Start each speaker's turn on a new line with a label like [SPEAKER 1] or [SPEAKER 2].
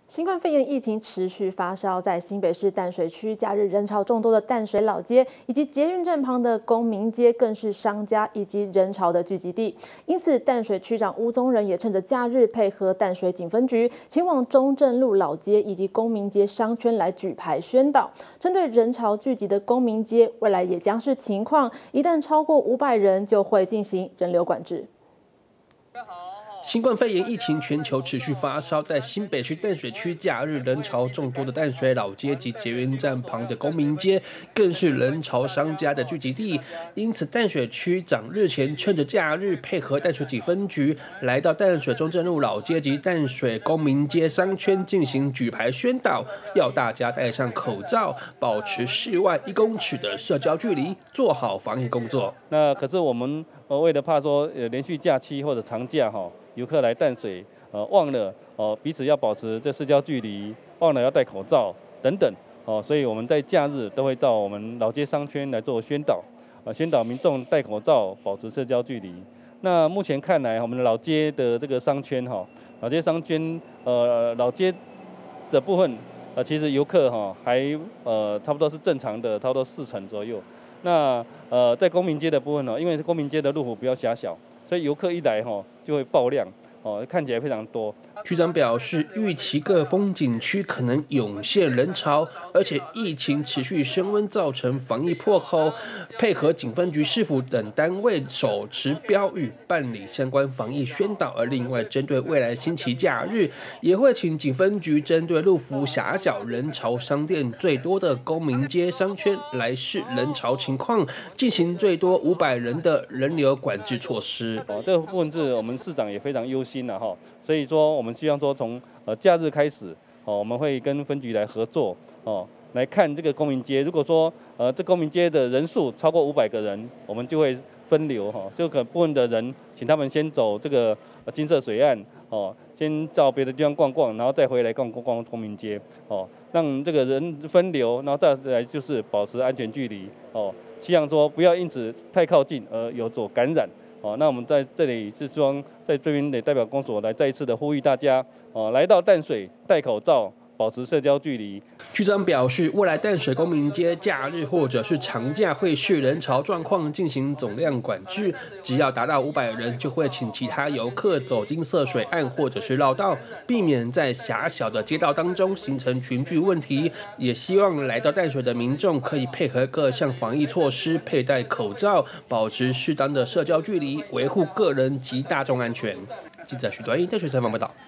[SPEAKER 1] 新冠肺炎疫情持续发烧，在新北市淡水区假日人潮众多的淡水老街以及捷运站旁的公民街，更是商家以及人潮的聚集地。因此，淡水区长吴宗仁也趁着假日，配合淡水警分局前往中正路老街以及公民街商圈来举牌宣导。针对人潮聚集的公民街，未来也将视情况，一旦超过500人，就会进行人流管制。
[SPEAKER 2] 新冠肺炎疫情全球持续发烧，在新北市淡水区假日人潮众多的淡水老街及捷运站旁的公民街，更是人潮商家的聚集地。因此，淡水区长日前趁着假日，配合淡水警分局，来到淡水中正路老街及淡水公民街商圈进行举牌宣导，要大家戴上口罩，保持室外1公尺的社交距离，做好防疫工作。
[SPEAKER 3] 那可是我们为了怕说连续假期或者长假游客来淡水，忘了彼此要保持这社交距离，忘了要戴口罩等等所以我们在假日都会到我们老街商圈来做宣导，宣导民众戴口罩，保持社交距离。那目前看来，我们的老街的这个商圈老街商圈老街的部分其实游客还差不多是正常的，差不多4成左右。那在公民街的部分因为公民街的路幅比较狭小，所以游客一来就会爆量看起来非常多。
[SPEAKER 2] 区长表示，预期各风景区可能涌现人潮，而且疫情持续升温，造成防疫破口，配合警分局、市府等单位手持标语办理相关防疫宣导。而另外，针对未来星期假日，也会请警分局针对路幅狭小、人潮商店最多的公民街商圈来视人潮情况，进行最多500人的人流管制措施。
[SPEAKER 3] 这个部分是我们市长也非常忧心所以说我们希望说从假日开始我们会跟分局来合作来看这个公民街。如果说这公民街的人数超过500个人，我们就会分流这个部分的人，请他们先走这个金色水岸先到别的地方逛逛，然后再回来逛公民街让这个人分流，然后再来就是保持安全距离希望说不要因此太靠近而有所感染。那我们在这里是希望在这边的代表公所来再一次的呼吁大家来到淡水戴口罩，保持社交距离。
[SPEAKER 2] 区长表示，未来淡水公民街假日或者是长假会视人潮状况进行总量管制，只要达到500人，就会请其他游客走金色水岸或者是绕道，避免在狭小的街道当中形成群聚问题。也希望来到淡水的民众可以配合各项防疫措施，佩戴口罩，保持适当的社交距离，维护个人及大众安全。记者许端一淡水采访报道。